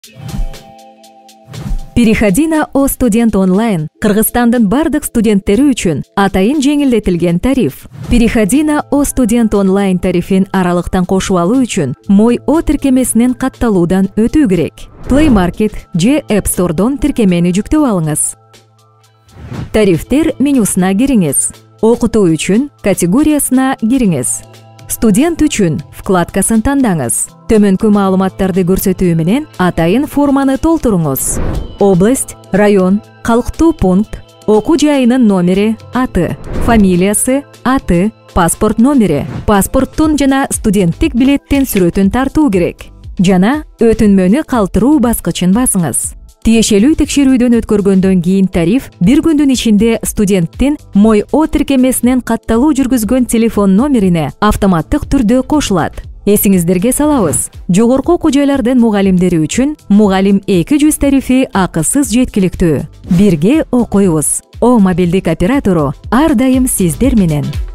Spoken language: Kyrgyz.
Переходи О студент онлайн. Кыргызстандын бардык студенттери үчүн атайын жеңилдетилген тариф. Переходи О студент онлайн тарифин аралыктан кошуп алуу үчүн Мой О тиркемесинен катталуудан өтүү керек. Play Market же App Store'дон тиркемени жүктөп алыңыз. Тарифтер менюсуна кириңиз. Окутуу үчүн категориясына кириңиз. Студент үчүн вкладкасын тандаңыз. Төмөнкү маалыматтарды көрсөтүү менен атайын форманы толтуруңуз. Область, район, калктуу пункт, окуу жайынын номери, аты, фамилиясы, аты, паспорт номери, паспорттун жана студенттик билеттин сүрөтүн тартуу керек. Жана өтүнмөнү калтыруу баскычын басыңыз. Тиешелүү текшерүүдөн өткөргөндөн кийин тариф бир күндүн ичинде студенттин Мой О тиркемесинен катталуу жүргүзгөн телефон номерине автоматтык түрдө кошулат. Эсиңиздерге салабыз. Жогорку окуу жайлардын мугалимдери үчүн Мугалим 200 тарифи акысыз жеткиликтүү. Бирге окуйбуз. О мобилдик оператору ар дайым сиздер менен.